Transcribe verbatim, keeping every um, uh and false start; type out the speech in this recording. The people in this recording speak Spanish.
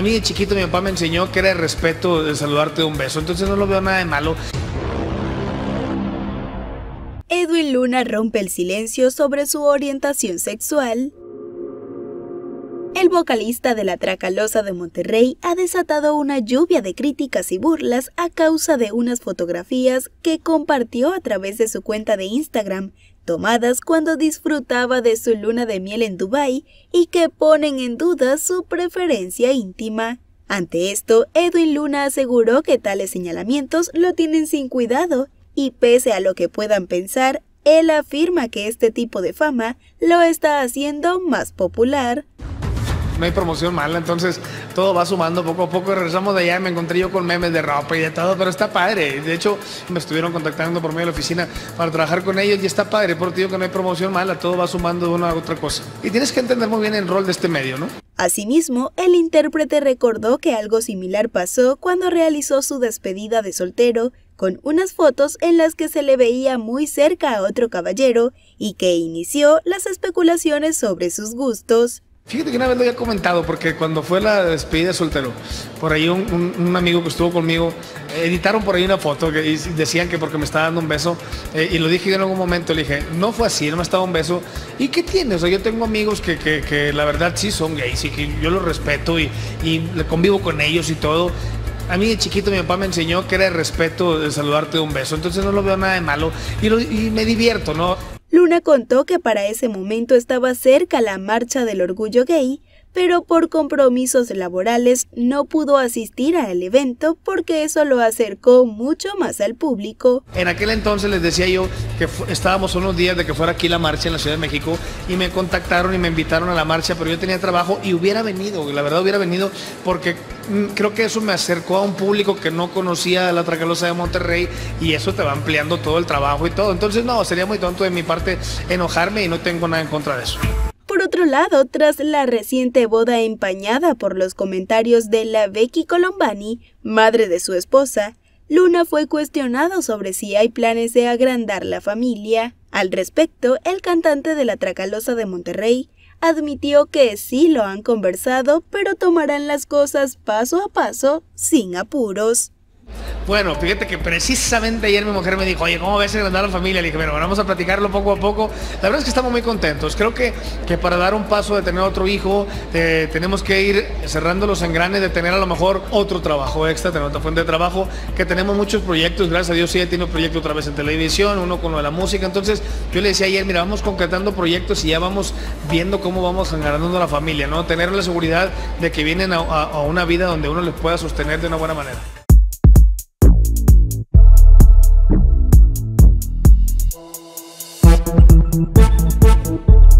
A mí de chiquito mi papá me enseñó que era el respeto de saludarte de un beso, entonces no lo veo nada de malo. Edwin Luna rompe el silencio sobre su orientación sexual. El vocalista de La Tracalosa de Monterrey ha desatado una lluvia de críticas y burlas a causa de unas fotografías que compartió a través de su cuenta de Instagram, tomadas cuando disfrutaba de su luna de miel en Dubái y que ponen en duda su preferencia íntima. Ante esto, Edwin Luna aseguró que tales señalamientos lo tienen sin cuidado y pese a lo que puedan pensar, él afirma que este tipo de fama lo está haciendo más popular. No hay promoción mala, entonces todo va sumando poco a poco. Regresamos de allá, me encontré yo con memes de ropa y de todo, pero está padre. De hecho, me estuvieron contactando por medio de la oficina para trabajar con ellos y está padre, porque digo que no hay promoción mala, todo va sumando de una a otra cosa. Y tienes que entender muy bien el rol de este medio, ¿no? Asimismo, el intérprete recordó que algo similar pasó cuando realizó su despedida de soltero, con unas fotos en las que se le veía muy cerca a otro caballero y que inició las especulaciones sobre sus gustos. Fíjate que una vez lo había comentado, porque cuando fue la despedida de soltero, por ahí un, un, un amigo que estuvo conmigo, editaron por ahí una foto que, y decían que porque me estaba dando un beso, eh, y lo dije yo en algún momento, le dije, no fue así, no me estaba un beso. ¿Y qué tiene? O sea, yo tengo amigos que, que, que la verdad sí son gays y que yo los respeto y, y convivo con ellos y todo. A mí de chiquito mi papá me enseñó que era el respeto de saludarte de un beso, entonces no lo veo nada de malo y, lo, y me divierto, ¿no? Luna contó que para ese momento estaba cerca la marcha del orgullo gay, pero por compromisos laborales no pudo asistir al evento porque eso lo acercó mucho más al público. En aquel entonces les decía yo que estábamos unos días de que fuera aquí la marcha en la Ciudad de México y me contactaron y me invitaron a la marcha, pero yo tenía trabajo y hubiera venido, la verdad hubiera venido porque creo que eso me acercó a un público que no conocía La Tracalosa de Monterrey y eso te va ampliando todo el trabajo y todo. Entonces no, sería muy tonto de mi parte enojarme y no tengo nada en contra de eso. Por otro lado, tras la reciente boda empañada por los comentarios de la Becky Colombani, madre de su esposa, Luna fue cuestionado sobre si hay planes de agrandar la familia. Al respecto, el cantante de La Tracalosa de Monterrey admitió que sí lo han conversado, pero tomarán las cosas paso a paso, sin apuros. Bueno, fíjate que precisamente ayer mi mujer me dijo, oye, ¿cómo ves agrandar la familia? Le dije, bueno, vamos a platicarlo poco a poco. La verdad es que estamos muy contentos. Creo que, que para dar un paso de tener otro hijo, eh, tenemos que ir cerrando los engranes de tener a lo mejor otro trabajo extra, tener otra fuente de trabajo, que tenemos muchos proyectos, gracias a Dios sí he tenido proyecto otra vez en televisión, uno con lo de la música. Entonces yo le decía ayer, mira, vamos concretando proyectos y ya vamos viendo cómo vamos agrandando la familia, ¿no? Tener la seguridad de que vienen a, a, a una vida donde uno les pueda sostener de una buena manera. We'll be right back.